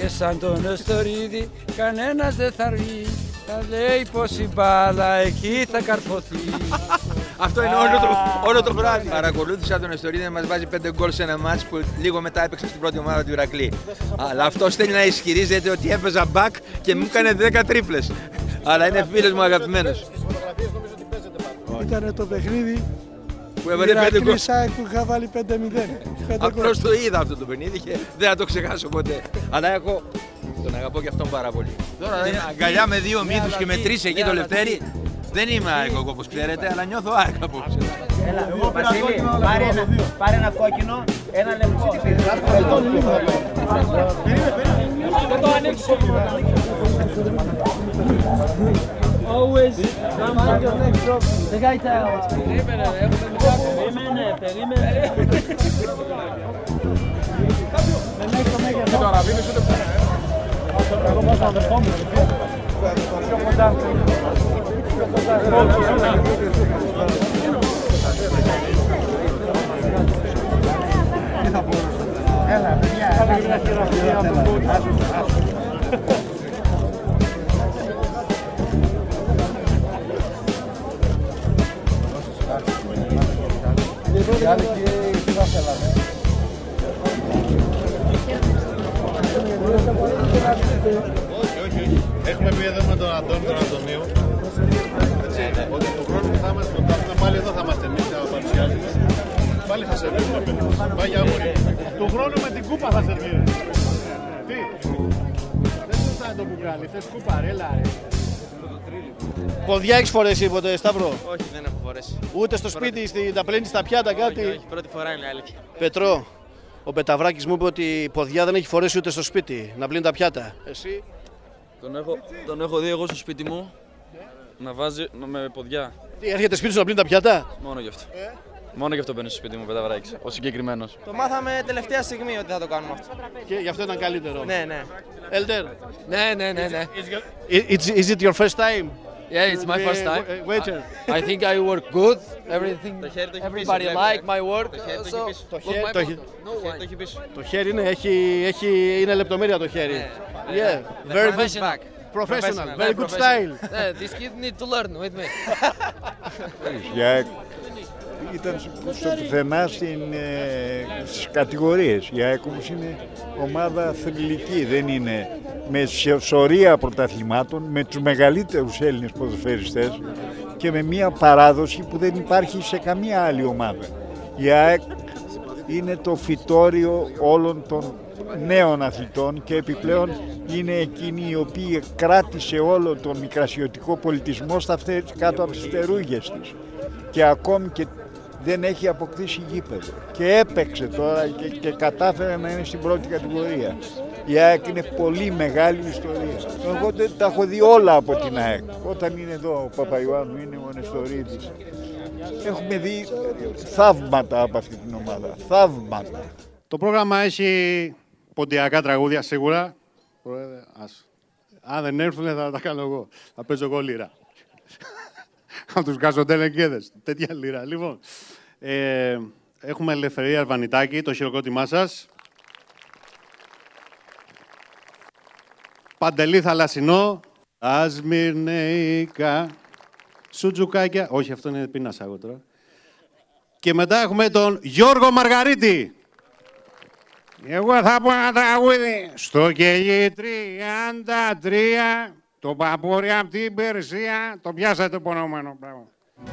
Και σαν τον Νεστορίδη κανένας δεν θα βγει. Θα λέει πως η μπάλα εκεί θα καρφωθεί. Αυτό είναι όλο το βράδυ. Παρακολούθησα τον Νεστορίδη να μας βάζει 5 γκολ σε ένα μάτς που λίγο μετά έπαιξε στην πρώτη ομάδα του Ηρακλή. Αλλά αυτός θέλει να ισχυρίζεται ότι έπαιζα μπακ και μου έκανε 10 τρίπλες. Αλλά είναι φίλος μου αγαπημένος. Ήταν το παιχνίδι που έβαλε 5 γκολ. Που είχα βάλει 5-0. Απλώς το είδα αυτό το παιχνίδι και δεν θα το ξεχάσω ποτέ. Αλλά εγώ τον αγαπώ και αυτόν πάρα πολύ. Τώρα είναι αγκαλιά με 2 μύθους και με 3 εκεί το Λευτέρι. Δεν είμαι ΑΕΚ όπως ξέρετε, αλλά νιώθω ΑΕΚ απόψε. Έλα, Βασίλη, πάρε ένα κόκκινο, ένα λεπτό. Δεν το ανοίξω. Always mind your next job. The guy tells. Περίμενε. Τώρα μείνεις ούτε πέρα. Εγώ πάω στον αδερφό μου. Πιο κοντά. Τι θα πω. Έλα, Όχι. Έχουμε πει εδώ με τον Αντώνη τον Αντωνίου ότι του χρόνου που θα είμαστε κοντά, πάλι εδώ θα είμαστε εμείς και θα παρουσιάζουμε. Πάλι θα σερβίρουμε παιδί. Πάει για αγόρι. Του χρόνου με την κούπα θα σερβίρουμε. Τι. Δεν σου θα το μπουκάλι, θες κούπα ρε, έλα ρε. Ποδιά έχεις φορέσει ποτέ, Σταύρο? Όχι, δεν έχω φορέσει. Ούτε στο σπίτι, να πλένεις τα πιάτα, κάτι? Όχι, πρώτη φορά είναι αλήθεια. Πετρό, ο Πεταβράκης μου είπε ότι ποδιά δεν έχει φορέσει ούτε στο σπίτι, να πλύνει τα πιάτα. Εσύ? Τον έχω δει εγώ στο σπίτι μου να βάζει με ποδιά. Τι, έρχεται σπίτι σου να πλύνει τα πιάτα? Μόνο γι' αυτό. Μόνο γι' αυτό μπαίνει στο σπίτι μου, Πεταβράκης, ο συγκεκριμένος. Το μάθαμε τελευταία στιγμή ότι θα το κάνουμε αυτό. Και γι' αυτό ήταν καλύτερο. Ναι, ναι. Elder? Ναι. Is it your first time? Yeah, it's my first time. Waiter. I think I work good. Everything. Everybody like my work. Το χέρι είναι λεπτομέρεια το χέρι. Yeah, very good. Professional, very good style. This kid need to learn with me. Ήταν στο πουθενά στις κατηγορίες. Η ΑΕΚ όμως είναι ομάδα θρυλική, δεν είναι με σωρία πρωταθλημάτων, με τους μεγαλύτερους Έλληνες ποδοσφαιριστές και με μια παράδοση που δεν υπάρχει σε καμία άλλη ομάδα. Η ΑΕΚ είναι το φυτόριο όλων των νέων αθλητών και επιπλέον είναι εκείνη η οποία κράτησε όλο τον μικρασιωτικό πολιτισμό κάτω από τις φτερούγες της και ακόμη και δεν έχει αποκτήσει γήπεδο και έπαιξε τώρα και κατάφερε να είναι στην πρώτη κατηγορία. Η ΑΕΚ είναι πολύ μεγάλη ιστορία. Εγώ τα έχω δει όλα από την ΑΕΚ. Όταν είναι εδώ ο Παπαϊωάννου, είναι ο Νεστορίδης. Έχουμε δει θαύματα από αυτή την ομάδα. Θαύματα. Το πρόγραμμα έχει ποντιακά τραγούδια σίγουρα. Αν δεν έρθουν θα τα κάνω εγώ. Θα παίζω εγώ λίρα. Από τους Καζοντέλεκέδες. Τέτοια λίρα. Λοιπόν, έχουμε Ελευθερία Αρβανιτάκη, το χειροκρότημά σας. Παντελή Θαλασσινό. Ασμυρνεϊκά. Σουτζουκάκια. Όχι, αυτό είναι πείνασα εγώ τώρα. Και μετά έχουμε τον Γιώργο Μαργαρίτη. Εγώ θα πω ένα τραγούδι. Στο κελί 33, το παπούρι απ' την Περσία. Το πιάσατε το υπονομένο. Μπράβο.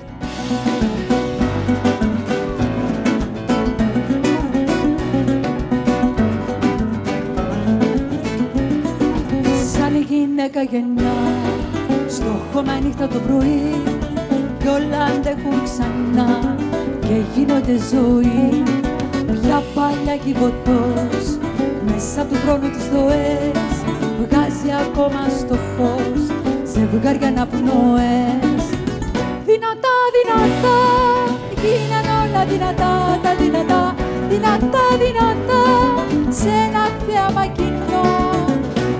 Σαν η γυναίκα γεννά, στο χώμα νύχτα το πρωί κι όλα αντέχουν ξανά και γίνονται ζωή. Πια παλιά κυβωτός μέσα του χρόνου τις δοές βγάζει ακόμα στο φως ζευγάρια αναπνοές. Δυνατά, δυνατά, γίναν όλα δυνατά, τα δυνατά, δυνατά, δυνατά σε ένα θέαμα κοινό.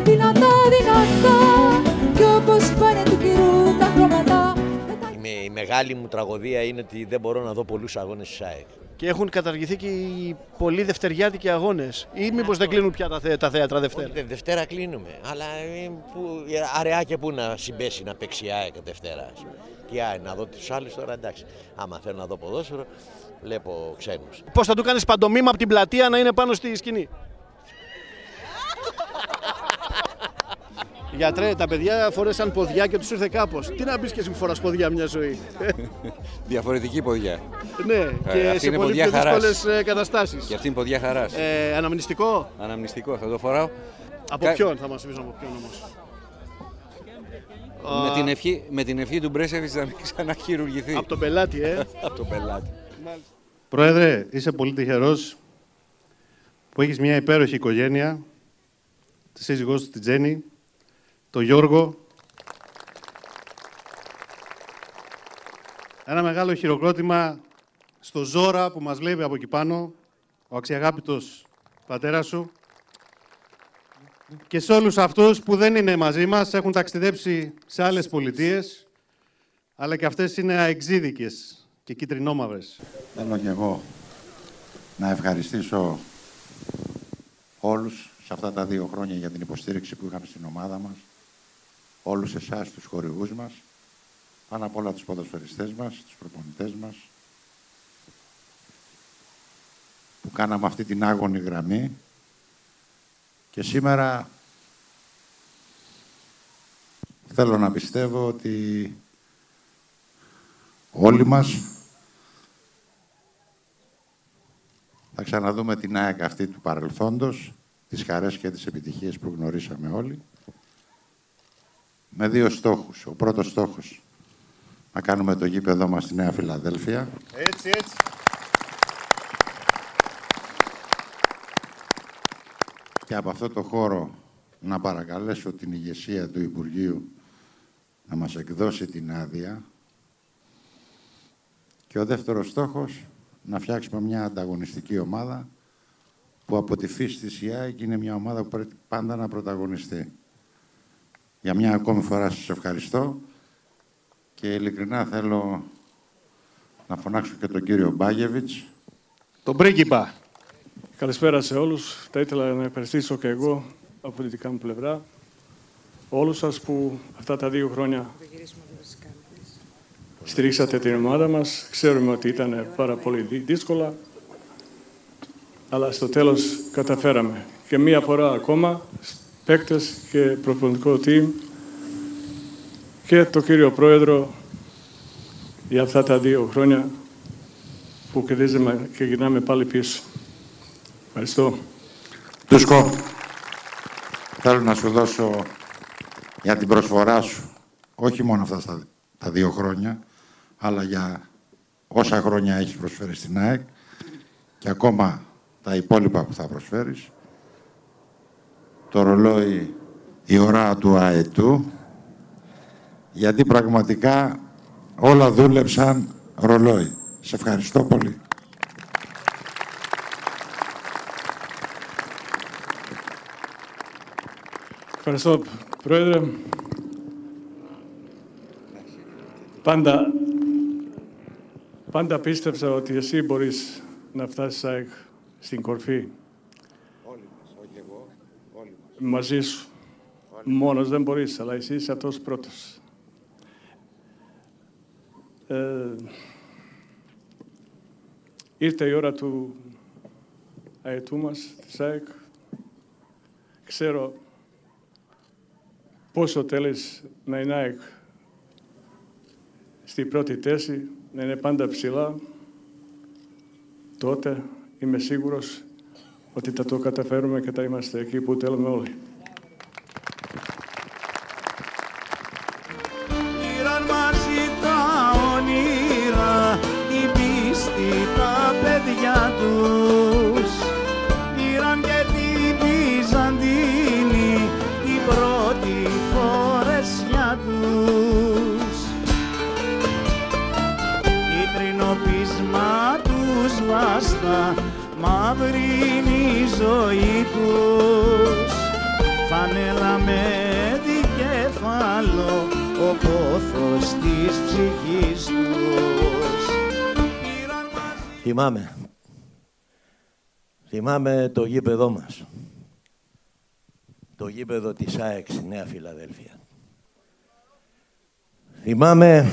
Δυνατά, δυνατά κι όπως πάνε του καιρού τα χρώματα. Είμαι η μεγάλη μεγάλη μου τραγωδία είναι ότι δεν μπορώ να δω πολλούς αγώνες της ΑΕΚ. Και έχουν καταργηθεί και οι πολλοί δευτεριάτικοι αγώνες. Ή μήπως δεν κλείνουν πια τα θέατρα Δευτέρα? Δευτέρα κλείνουμε. Αλλά αραιά και πού να συμπέσει να παίξει η ΑΕΚ Δευτέρα. Και να δω τους άλλους τώρα, εντάξει. Άμα θέλω να δω ποδόσφαιρο, βλέπω ξένους. Πώς θα του κάνεις παντομήμα από την πλατεία να είναι πάνω στη σκηνή? Γιατρέ, τα παιδιά φορέσαν ποδιά και τους ήρθε κάπως. Τι να πεις και εσύ που φοράς ποδιά μια ζωή? Διαφορετική ποδιά. Ναι, και σε πολύ πιο δύσκολες καταστάσεις. Και αυτή είναι ποδιά χαράς. Αναμνηστικό. Αναμνηστικό, θα το φοράω. Από ποιον θα μας πεις, από ποιον όμως? Με την ευχή του Μπρέσεβιτς να μην ξαναχειρουργηθεί. Από τον πελάτη, Από τον πελάτη. Πρόεδρε, είσαι πολύ τυχερός που έχεις μια υπέροχη οικογένεια, τη σύζυγός του, την Τζέννη, τον Γιώργο. Ένα μεγάλο χειροκρότημα στο Ζόρα που μας βλέπει από εκεί πάνω, ο αξιαγάπητος πατέρας σου. Και σε όλους αυτούς που δεν είναι μαζί μας, έχουν ταξιδέψει σε άλλες πολιτείες, αλλά και αυτές είναι αεξίδικες και κυτρινόμαυρες. Θέλω και εγώ να ευχαριστήσω όλους σε αυτά τα 2 χρόνια για την υποστήριξη που είχαμε στην ομάδα μας, όλους εσάς, τους χορηγούς μας, πάνω απ' όλα τους ποδοσφαιριστές μας, τους προπονητές μας, που κάναμε αυτή την άγωνη γραμμή. Και σήμερα θέλω να πιστεύω ότι όλοι μας θα ξαναδούμε την ΑΕΚ αυτή του παρελθόντος, τις χαρές και τις επιτυχίες που γνωρίσαμε όλοι, με 2 στόχους. Ο πρώτος στόχος, να κάνουμε το γήπεδό μας στη Νέα Φιλαδέλφια. Έτσι, έτσι. Και από αυτό το χώρο να παρακαλέσω την ηγεσία του Υπουργείου να μας εκδώσει την άδεια. Και ο δεύτερος στόχος, να φτιάξουμε μια ανταγωνιστική ομάδα που από τη φύση της η ΑΕΚ είναι μια ομάδα που πρέπει πάντα να πρωταγωνιστεί. Για μια ακόμη φορά σας ευχαριστώ και ειλικρινά θέλω να φωνάξω και τον κύριο Μπάγεβιτς. Τον πρίγκιπα. Καλησπέρα σε όλους. Θα ήθελα να ευχαριστήσω και εγώ από τη δικά μου πλευρά όλους σας που αυτά τα 2 χρόνια στηρίξατε την ομάδα μας. Ξέρουμε ότι ήταν πάρα πολύ δύσκολα, αλλά στο τέλος καταφέραμε. Και μία φορά ακόμα, παίκτες και προπονητικό team και το κύριο Πρόεδρο για αυτά τα 2 χρόνια που κερδίζαμε και γυρνάμε πάλι πίσω. Ευχαριστώ. Τούσκο, θέλω να σου δώσω για την προσφορά σου, όχι μόνο αυτά τα 2 χρόνια, αλλά για όσα χρόνια έχεις προσφέρει στην ΑΕΚ και ακόμα τα υπόλοιπα που θα προσφέρεις, το ρολόι η ώρα του αετού, γιατί πραγματικά όλα δούλεψαν ρολόι. Σε ευχαριστώ πολύ. Ευχαριστώ, Πρόεδρε. Πάντα πίστεψα ότι εσύ μπορείς να φτάσεις στην κορφή. Όλοι μας, όχι εγώ, όλοι μας. Μαζί σου. Μόνος δεν μπορείς, αλλά εσύ είσαι αυτός πρώτος. Ήρθε η ώρα του αετού μας, της ΑΕΚ. Ξέρω πόσο θέλεις να είναι ΑΕΚ στην πρώτη θέση, να είναι πάντα ψηλά. Τότε είμαι σίγουρος ότι θα το καταφέρουμε και θα είμαστε εκεί που θέλουμε όλοι. Πήραν μαζί τα όνειρα, την πίστη, τα παιδιά τους. Πήραν και την Βυζαντίνη, την πρώτη φορεσιά τους. Κίτρινο πείσμα τους βάστα, μαύρινη η ζωή τους. Φανέλα με δικέφαλο, το πόθος της ψυχής τους. Θυμάμαι το γήπεδό μας. Το γήπεδο της ΑΕΚ στη Νέα Φιλαδέλφια. Θυμάμαι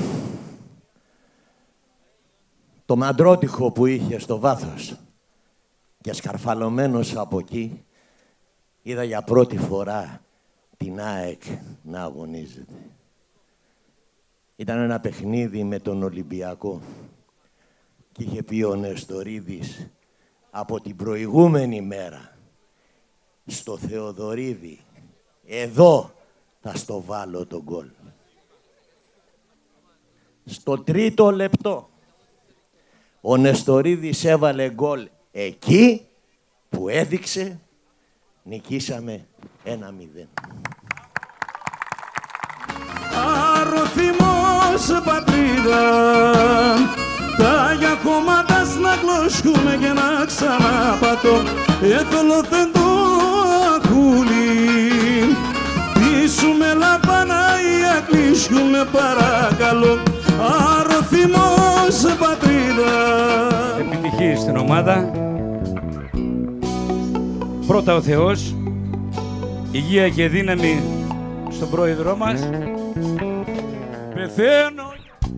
το μαντρότυχο που είχε στο βάθος και σκαρφαλωμένος από εκεί είδα για πρώτη φορά την ΑΕΚ να αγωνίζεται. Ήταν ένα παιχνίδι με τον Ολυμπιακό και είχε πει ο Νεστορίδης από την προηγούμενη μέρα στο Θεοδωρίδη, εδώ θα στο βάλω τον γκολ. Στο τρίτο λεπτό ο Νεστορίδης έβαλε γκολ εκεί που έδειξε νικήσαμε 1-0. Αρωθυμός πατρίδα, τα για κόμματα να κλωσκούμε και να ξαναπατώ. Εθολοθεν το ακούλι, πείσουμε λαπαναία, κλείσουμε παρακαλώ. Αρωθυμός πατρίδα. Επιτυχή στην ομάδα. Πρώτα ο Θεός, υγεία και δύναμη στον πρόεδρό μας. Πεθαίνω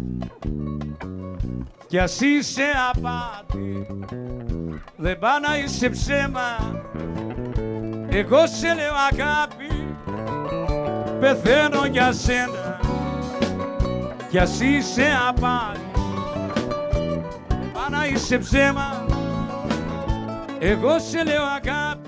κι ας είσαι απάτη, δεν πά να είσαι ψέμα, εγώ σε λέω αγάπη. Πεθαίνω για σένα κι ας είσαι απάτη, δεν πά να είσαι ψέμα, εγώ σε λέω αγάπη.